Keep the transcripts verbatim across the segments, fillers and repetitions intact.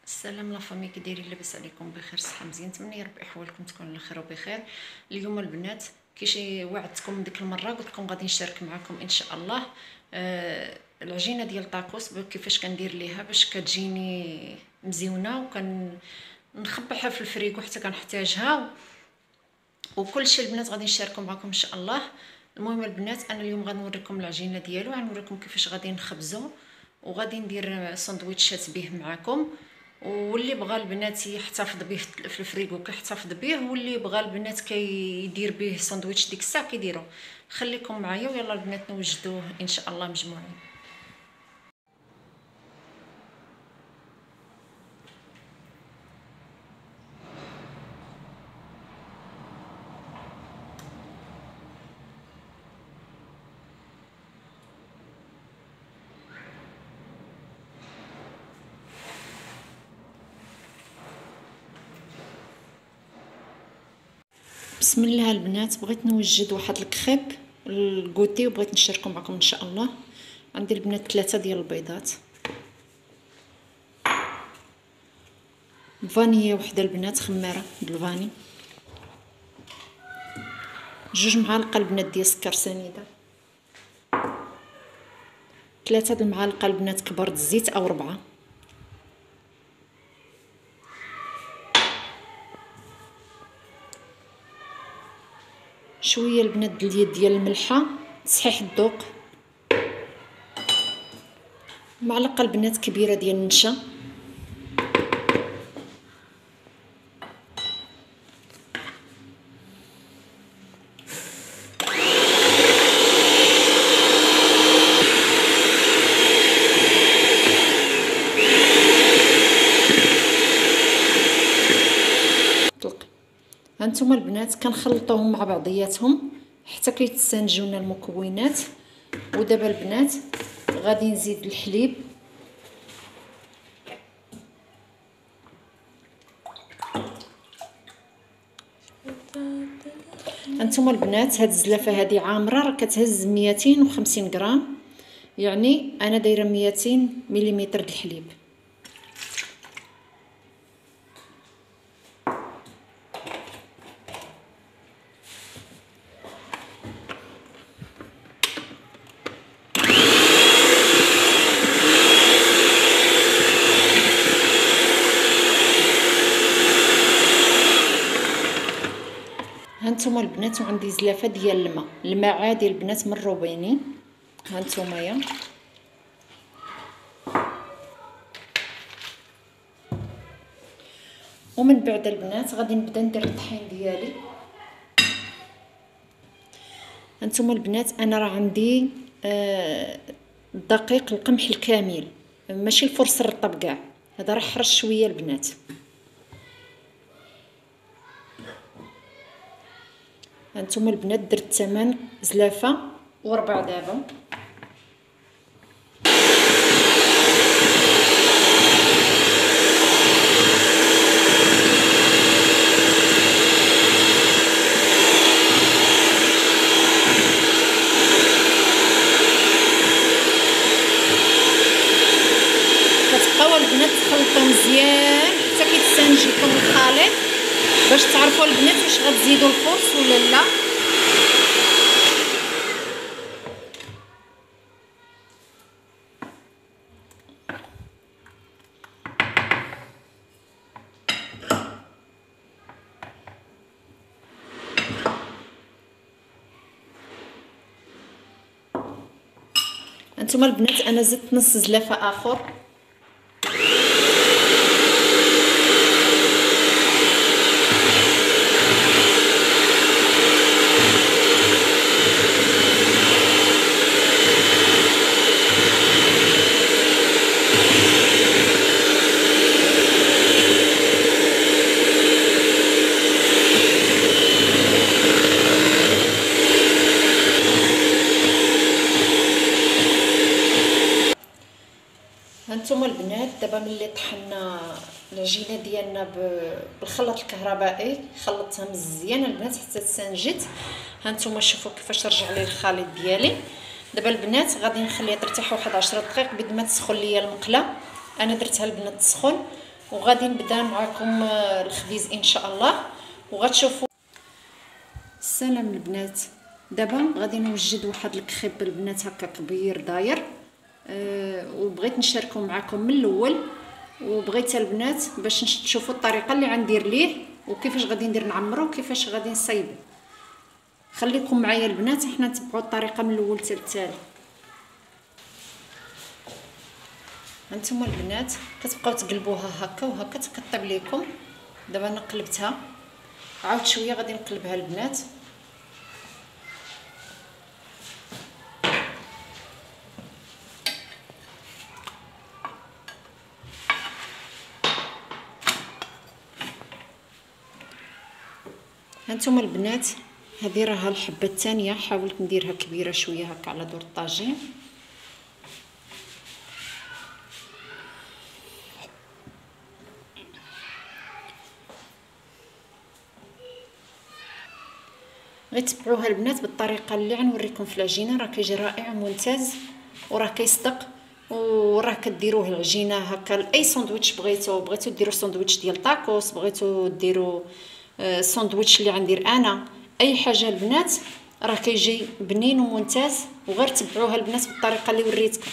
السلام لا فامي، كي دايرين؟ لاباس عليكم؟ بخير، صحه مزيان. نتمنى يا ربي احوالكم تكون على خير وبخير. اليوم البنات كي شي وعدتكم ديك المره، قلت لكم غادي نشارك معكم ان شاء الله آه العجينه ديال الطاكوس، كيفاش كندير ليها باش كتجيني مزيونه، وكن نخبعها في الفريكو حتى كنحتاجها، وكل شيء البنات غادي نشاركو معكم ان شاء الله. المهم البنات، انا اليوم غنوريكم العجينه ديالو، غنوريكم كيفاش غادي نخبزو، وغادي ندير سندويتشات به معكم. واللي بغى البنات يحتفظ به في الفريغو كيحتفظ به، واللي بغى البنات كيدير به ساندويتش ديك الساعه كيديروا. خليكم معايا ويلا البنات نوجدوه ان شاء الله مجموعين. بسم الله البنات، بغيت نوجد واحد الكريب الكوتي وبغيت نشاركو معكم ان شاء الله. عندي البنات ثلاثه ديال البيضات، فانية وحده البنات خماره بالفاني، جوج معالق البنات ديال السكر سنيده، ثلاثه د المعالق البنات كبار د الزيت او ربعه، شويه البنات د اليد ديال الملحه تصحيح الذوق، معلقه البنات كبيره ديال النشا، هانتوما البنات كنخلطوهم مع بعضياتهم حتى كيتسانجوا لنا المكونات. ودابا البنات غادي نزيد الحليب، هانتوما البنات هاد الزلافه هادي عامره، راه كتهز مئتين وخمسين غرام، يعني انا دايره مئتين مليمتر د الحليب. هانتوما البنات وعندي زلافه ديال الماء، الماء عادي البنات من الروبيني. هانتوما يا ومن بعد البنات غادي نبدا ندير الطحين ديالي. هانتوما البنات انا راه عندي آه الدقيق القمح الكامل، ماشي الفرص الرطب كاع، هذا راه حرش شويه البنات. هانتوما البنات درت ثمان زلافه وربع دابا. كتبقاو البنات تخلطوا مزيان حتى كيتسانج لكم الخليط باش تعرفوا البنات واش غتزيدوا الفرص ولا لا. هانتوما البنات انا زدت نص زلافه اخر، هانتوما البنات دابا ملي طحنا العجينه ديالنا بالخلاط الكهربائي، خلطتها مزيان البنات حتى تسانجت. هانتوما شوفوا كيفاش رجع لي الخليط ديالي. دابا البنات غادي نخليها ترتاح واحد عشرة دقائق بد ما تسخن ليا المقله. انا درتها البنات تسخن، وغادي نبدا معكم الخبيز ان شاء الله وغتشوفوا. السلام البنات، دابا غادي نوجد واحد الكريب البنات هكا كبير داير، أه وبغيت نشاركو معكم من الاول، وبغيت البنات باش تشوفوا الطريقه اللي غندير ليه وكيفاش غادي ندير نعمرو وكيفاش غادي نصايبو. خليكم معايا البنات، حنا نتبعوا الطريقه من الاول حتى التالي. هانتوما البنات كتبقاو تقلبوها هكا وهكا تكطيب ليكم. دابا انا قلبتها، عاود شويه غادي نقلبها البنات. هانتوما البنات هذه راها الحبه الثانيه، حاولت نديرها كبيره شويه هكا على دور الطاجين. غتبعوها البنات بالطريقه اللي غنوريكم في العجينه، راه كيجي رائع وممتاز وراه كيصدق، وراه كديروه العجينه هكا لاي ساندويتش بغيتو. بغيتو ديروا ساندويتش ديال طاكوس، بغيتو ديروا ساندويتش اللي غندير انا، اي حاجه البنات راه كيجي بنين وممتاز، وغير تبعوها البنات بالطريقه اللي وريتكم.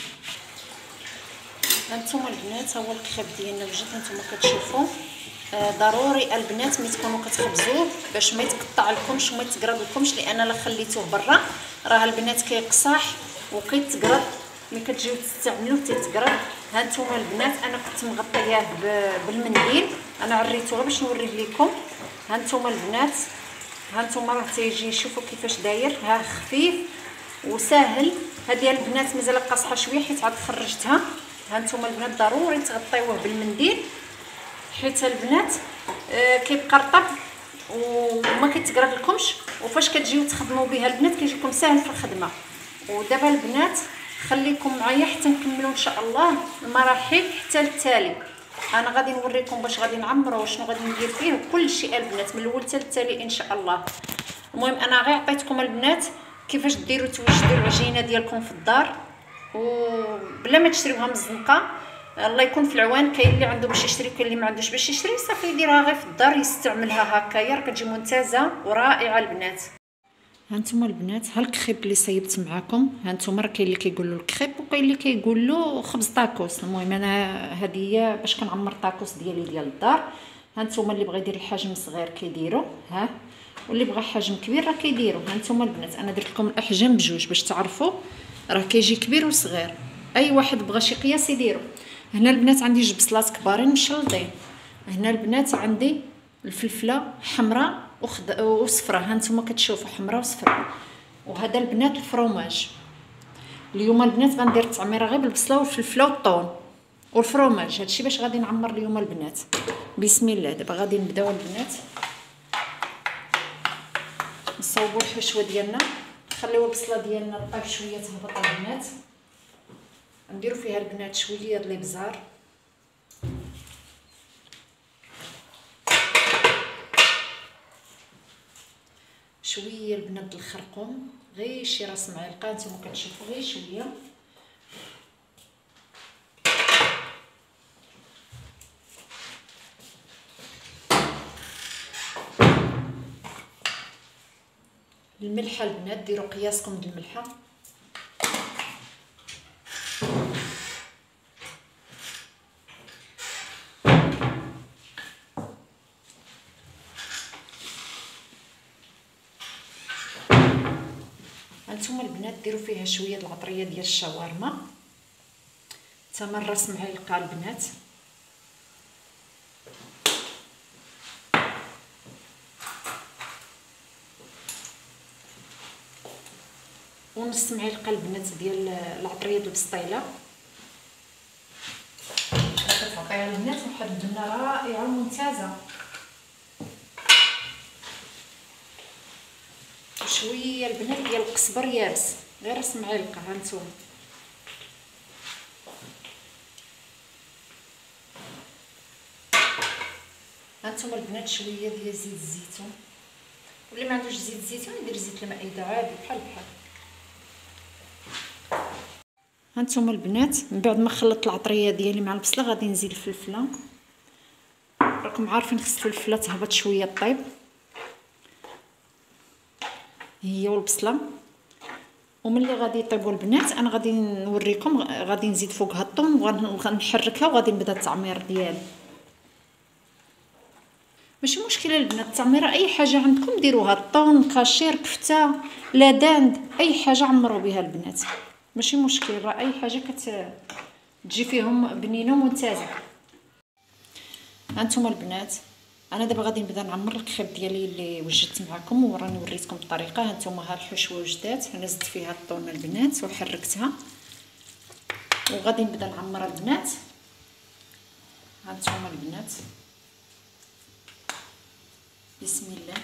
هانتوما البنات ها هو الكريب ديالنا وجد، هانتوما كتشوفوا. آه ضروري البنات ملي تكونوا كتخبزوه باش ما يتقطع لكمش وما يتقرض لكمش، لان لا خليتوه برا راه البنات كيقصاح وكيتقرض، ملي كتجيو تستعملوه تيتقرض. هانتوما البنات انا كنت مغطياه بالمنديل، انا عريتوها باش نوريه لكم. هانتوما البنات هانتوما راه تيجي، شوفوا كيفاش داير، ها خفيف وساهل. هذه البنات مازال قاصحه شويه حيت عاد خرجتها. هانتوما البنات ضروري تغطيوه بالمنديل حيت البنات آه كيبقى رطب وما كيتقرب لكمش، وفاش كتجيو تخدموا بها البنات كيجيكم ساهل في الخدمه. ودابا البنات خليكم معايا حتى نكملوا ان شاء الله المراحل حتى التالي. انا غادي نوريكم باش غادي نعمرو وشنو غادي ندير فيه وكل شيء البنات من الاول حتى التالي ان شاء الله. المهم انا غير عطيتكم البنات كيفاش ديروا توجدوا العجينه ديالكم في الدار وبلا ما تشريوها من الزنقه. الله يكون في العوان، كاين اللي عنده باش يشري كاين اللي ما عندوش باش يشري، صافي يديرها غير في الدار يستعملها هكايا، راه كتجي ممتازه ورائعه البنات. هانتوما البنات ها الكريب اللي صايبت معاكم، هانتوما راه كاين اللي كيقول له الكريب وكاين اللي كيقول له خبز طاكوس. المهم انا هذه هي باش كنعمر طاكوس ديالي ديال الدار. هانتوما اللي بغى يدير الحجم صغير كيديروا ها، واللي بغى حجم كبير راه كيديروا. هانتوما البنات انا درت لكم الاحجام بجوج باش تعرفوا، راه كيجي كبير وصغير، اي واحد بغى شي قياس يديرو. هنا البنات عندي جوج بصلات كبارين مشلطين، هنا البنات عندي الفلفله حمراء وخض... وصفراء، هانتوما كتشوفوا حمراء وصفراء. وهذا البنات الفرomاج. اليوم البنات غندير التعميره غير بالبصله والفلفله والطون والفرomاج، هادشي باش غادي نعمر اليوم البنات. بسم الله. دابا غادي نبداو البنات نصاوبوا الحشوه ديالنا، نخليو البصله ديالنا طيب شويه تهبط البنات، نديرو فيها البنات شويه د الابزار، شويه البنات د الخرقوم، غير شي راس معلقه نتوما كتشوفوا غير شويه، الملحه البنات ديروا قياسكم د الملحه، هانتوما البنات ديروا فيها شويه د العطريه ديال الشاورما، تمن راس معلقه البنات، ونص معلقه البنات ديال العطريه د البسطيله، كتعطيها البنات واحد البنه رائعه وممتازه. شويه البنات ديال القزبر يابس غير راس معلقه. هانتوما هانتوما البنات شويه ديال زيت الزيتون، واللي ما عندوش زيت الزيتون يدير زيت المائده عادي بحال بحال. هانتوما البنات من بعد ما خلطت العطريه ديالي مع البصله غادي نزيد الفلفله، راكم عارفين خص الفلفله تهبط شويه طيب، هي والبصله. وملي غادي يطيبوا البنات انا غادي نوريكم، غادي نزيد فوقها الثوم وغنحركها وغادي نبدا التعمير ديالي. ماشي مشكله البنات، التعميره اي حاجه عندكم ديروها، الطون، كاشير، كفته، لاداند، اي حاجه عمروا بها البنات، ماشي مشكل، راه اي حاجه كتجي فيهم بنينه وممتازه. هانتوما البنات انا دابا غادي نبدا نعمر الكريب ديالي اللي وجدت معكم وراني وريتكم الطريقه. هانتوما ها الحشوه وجدات، انا زدت فيها الطون البنات وحركتها وغادي نبدا نعمر البنات. هانتوما البنات بسم الله.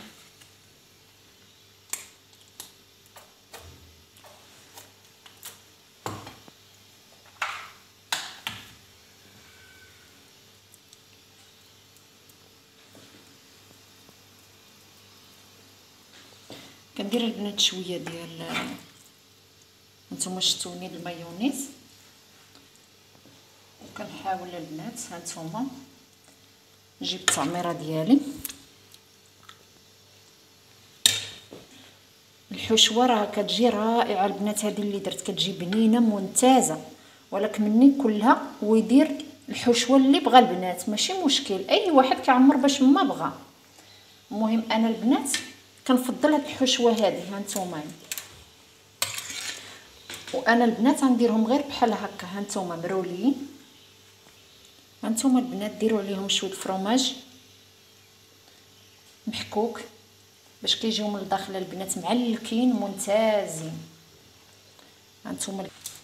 كندير البنات شويه ديال نتوما شفتوني المايونيز، وكنحاول البنات هانتوما نجيب التعميره ديالي. الحشوه راه كتجي رائعه البنات، هذه اللي درت كتجي بنينه ممتازه، ولكن مني كلها ويدير الحشوه اللي بغى البنات، ماشي مشكل اي واحد كيعمر باش ما بغى. المهم انا البنات كنفضل هاد الحشوه هذه هانتوما، وانا البنات غنديرهم غير بحال هكا هانتوما مرولين. هانتوما البنات ديروا عليهم شويه فرomاج محكوك باش كيجيو من الداخل البنات معلكين ممتازين. هانتوما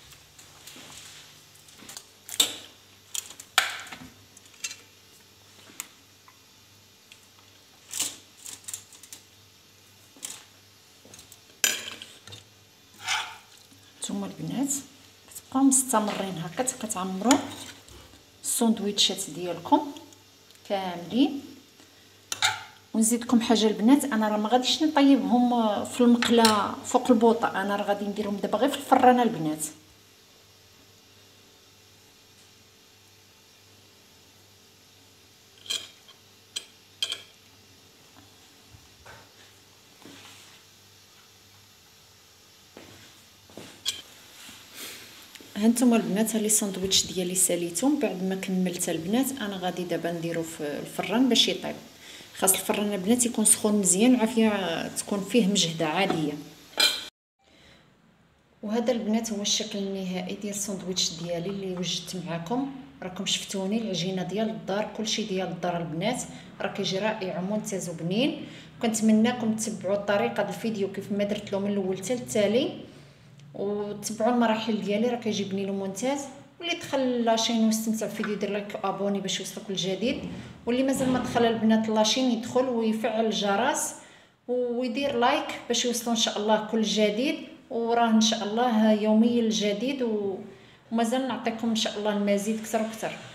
نتوما البنات كتبقاو مستمرين هكا كتعمروا الساندويتشات ديالكم كاملين. ونزيدكم حاجه البنات، انا راه ما غاديش نطيبهم في المقله فوق البوطه، انا راه غادي نديرهم دابا غير في الفران البنات. هانتوما البنات لي ساندويتش ديالي ساليتهم بعد ما كملت البنات. انا غادي دابا نديرو في الفران باش يطيب. خاص الفران البنات يكون سخون مزيان، العافيه تكون فيه مجهده عاديه. وهذا البنات هو الشكل النهائي ديال الساندويتش ديالي اللي وجدت معكم. راكم شفتوني العجينه ديال الدار، كلشي ديال الدار البنات، راه كيجي رائع وممتاز وبنين. كنتمناكم تتبعوا الطريقه ديال الفيديو كيف ما درت له من الاول حتى التالي، وتبعوا المراحل ديالي، راه كيجي بنين وممتاز. واللي دخل لاشين واستمتع بالفيديو دير لايك وابوني باش يوصلك الجديد، واللي مازال ما دخل البنات لاشين يدخل ويفعل الجرس ويدير لايك باش يوصلوا ان شاء الله كل جديد. وراه ان شاء الله يوميا الجديد، ومازال نعطيكم ان شاء الله المزيد اكثر واكثر.